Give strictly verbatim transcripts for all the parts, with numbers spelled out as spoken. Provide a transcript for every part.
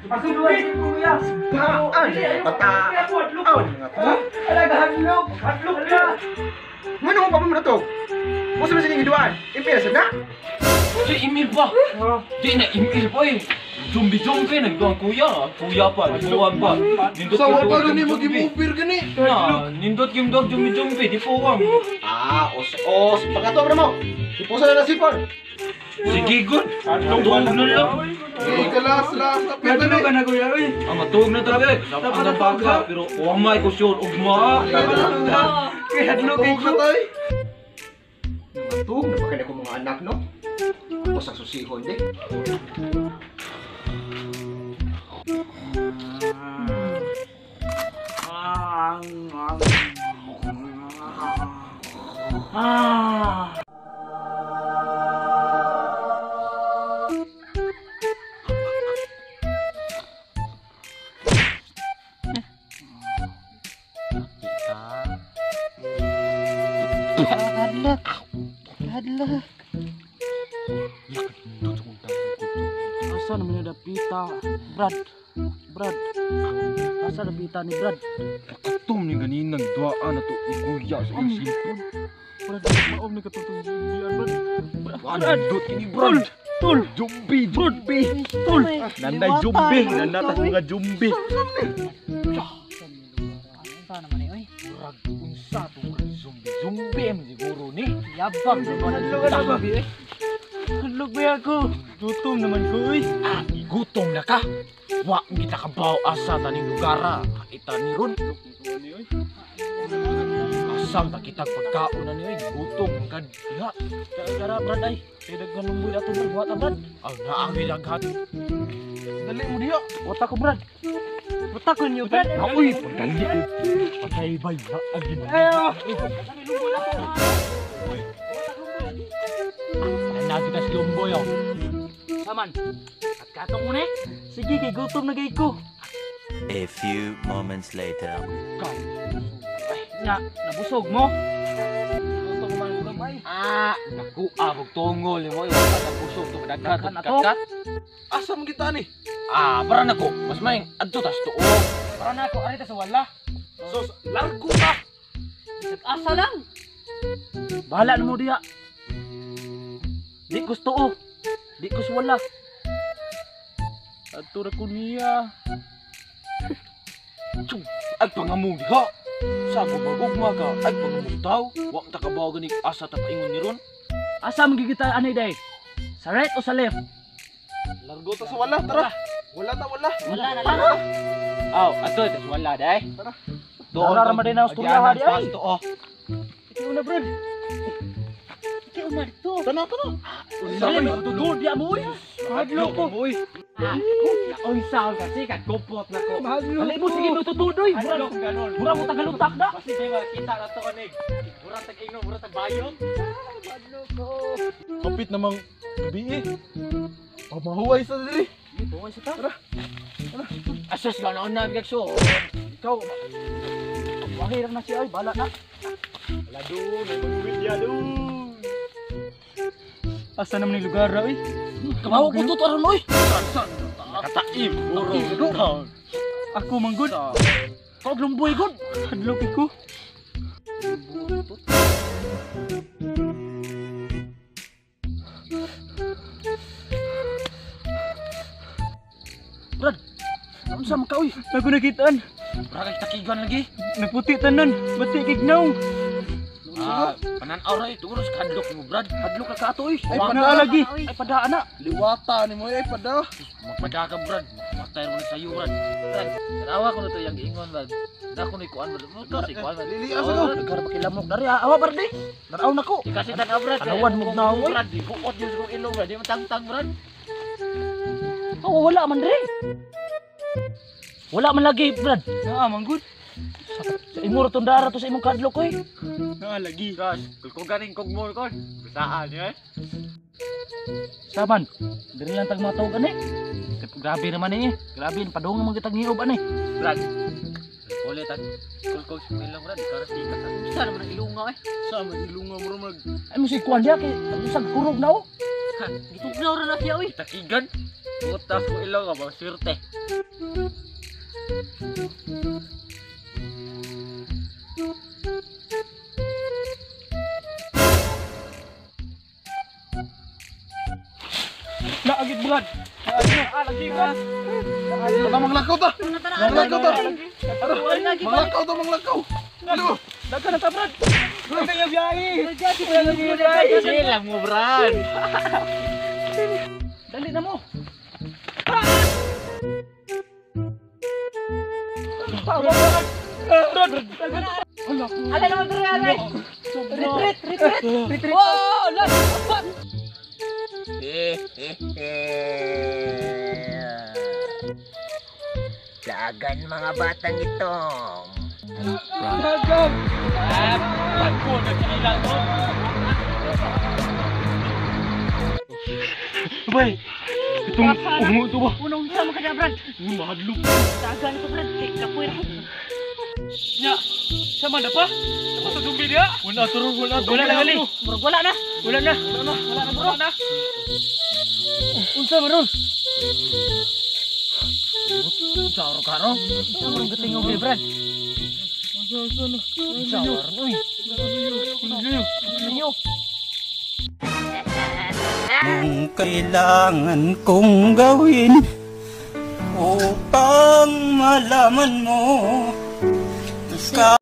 Asuluan si Kuya. Kaan, pataon nga to. Talaga hadlok. Hadlok na. Mano pa mo na to? Musa man sining giduan. Impira sa na. Si email pa. Di na email pa eh. Zombie-zombie nagduang kuya. Kuya pa, nagduang pa. Nindot Sa kim wala dog, ni zombie-zombie. mag-imupir gani. Na, nindot kim dog, zombie-zombie. Di po wang. Ah, os os pagkato na mo. Ipusa na nasipon. Sige good. Tuog na lang. Eh, kalas, las, kapit Hadlok ka gani. na Kuya. Uy. Ah, matuog na talaga eh. Dapat ang baga. Pero umay ko sure. Ugma. Kay hadlok kay Tuog na tayo. Matug na pa ko mga anak no. Ako sa susihon di. Ah. Hadlak. Hadlak. Asa naman yung dapita? Brad. Brad. Asa dapita ni Brad? Katum ni ganinang duaan na to. Kuya sa Ano? isipon. Brad, maom ni katutong zumbian, Brad. Andot ini Brad. Tol. Zombie, zombie. Tol. Nanday zombie. Nanatas mga zombie. Asa naman eh, oy. Murag unsa to murag zombie. Zombie man siguro ni. Yabang naman ang lugtan, eh. Hadlok ba ako? Gutom naman ko, oy. Ah, gutom na ka. Wa kita ka baw asa taning lugara. Kita ni ron. Asam ta kita pagkaon na ni gutom kad diha. Gara-gara, Brad, ay. Kaya nagganumboy ato, Brad. Wata, Brad. Ang naangi laghat. Dali mo diha. Wata ko, Brad. Wata ko niyo, Brad. Aoy, pagdali ko. Patay bay na agin. Ayo. Na kita si Lumboy oh. Saman. At katong mo na eh. Sige, kay gutom na gay ko. A few moments later. Ay, nga, nabusog mo. Gutom man ko gamay. Ah, naku abog tungol mo yung pusok to kadagkat Daghan na to. kadagkat. Asa mo kita ni? Ah, para nako. Mas maing adto tas tuo. Para na ako, arita sa wala. Sos, largo ka. Nag-asa lang. Bahala na mo diya. Di gusto o. Di ko sa wala. Adto na ko niya. Chung, ay pangamong diha. Sa gumagugma ka, ay pangamong tao. Wa ta ka bawo gani asa ta paingon ni ron. Asa magigita anay day? Sa right o sa left? Largo ta sa wala, tara. Wala ta, wala. Wala na lang. Aw, ato tas wala day. Tara. Wala ra man din ang istorya ha di ay. Tuo. Ikaw na, Brad. Ikaw na dito. Tana, tana. Dali, matutod di amoy. Hadlok ko. Uy. Naunsa kasi kat Kopot na ko. Dali mo sige tutudoy. Hadlok ganon. Mura mo tagalutak na. Kasi di ba kita na to kanig. Mura tag ingno, mura tag bayot. Kapit namang gabi eh. Pamahuway sa dili. Ito ay sa ta. Asus ka na na bigak so. Ikaw. Wahir na siya ay bala na. Wala doon, may magwid ya doon. Asa naman ni lugar ra oy? Kabaw ko to aron oy. Kataim, buro. Ako manggod. Kog lumboy gud. Hadlok ko. Brad, unsa man ka oy? Nago nakitaan. Rakay takigan lagi. Nagputi tanan, bati kay gnaw. Ah, pananaw ra ito uros kadlok mo brad. Hadlok ka ka ato oy. Ay, Wala pada- lagi. Ay padaan na. Liwata ni mo eh, pada. Magpada ka brad. Matay mo na sayo brad. Brad, tanawa ko na to yung ingon brad. Dako ni kuan brad. Mo to si kuan brad. Lili, asa ko? Nagkara pa kilamok dari awa bardi. Daraw na ko. Di kasi tanaw brad. Anawan mo na, oy. brad. Di buot yung kong ilong brad. Di matangtang brad. Oh, wala man dre. Wala man lagi, Brad. Ah, manggod. Sa imong tundara to sa imong kadlok koy. Na lagi. Gas, kung ganing kog mo kon. Bisaan eh. Saman. Diri lang tag mataw gani. Grabe naman eh. Grabe padung mo kitag niob ani. Brad. Ulit at kul-kul sa ilang brad. Karas di ka sa. Bisa naman ang ilungaw eh. Sa may ilunga mo ra mag. Ay mo si kuan dia kay usag kurog na oh. Gitugnaw ra na siya oy. Takigan. Putas ko ilong abang swerte. Naagit Brad. Lagi Brad. Tara manglakaw ta. Manglakaw ta. Manglakaw ta, manglakaw. Ano? Dagan na ta Brad. Kaya biyahe. Chill lang mo Brad. Dali na mo. Ala naman diri ala. Retreat, retreat, retreat. Oh, last. Lagan mga batang ito. Dagan. Ah, pagko na kanila to. Bay. Itong ungo to ba? Unong sama ka na, Brad. Mahadlok. Dagan ito, Brad. Kaya kapoy na. Nya. Sama na pa? Sama sa zumbi dia? Wala turun, wala. Wala na gali. Murag wala na. Wala na. Wala na. Wala na, wala na. Unsa maron? Saro karo. Unsa maron gatingog ni Brad? Sawar noy. Ninyo. Anong kailangan kong gawin upang malaman mo ka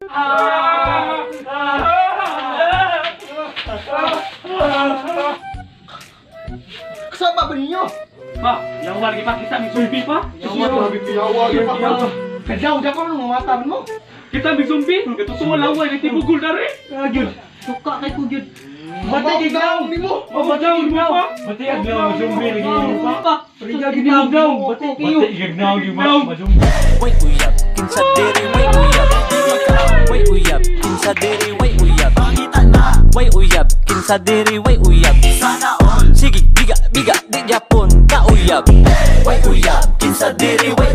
Kasama ba ninyo? Pa, yang lagi pa kita may zumbi pa? Yawa, yawa, yawa. Kadaw, dapat mo nung mataman mo. Kita may zumbi? Ito semua laway na tibugol na rin. Jud. Suka kay ko Jud. Batay gignaw ni mo. Oh, bataw mo pa? Batay agnaw, zumbi lagi mo pa? Riga gignaw, batay kayo. Batay gignaw, gignaw, mazumbi. Way uyab, kinsa diri way uyab. Way uyab, kinsa diri way uyab. Way uyab, kinsa diri way uyab. Sana all. Sige, biga, biga, di Japon ka uyab. Way uyab, kinsa diri way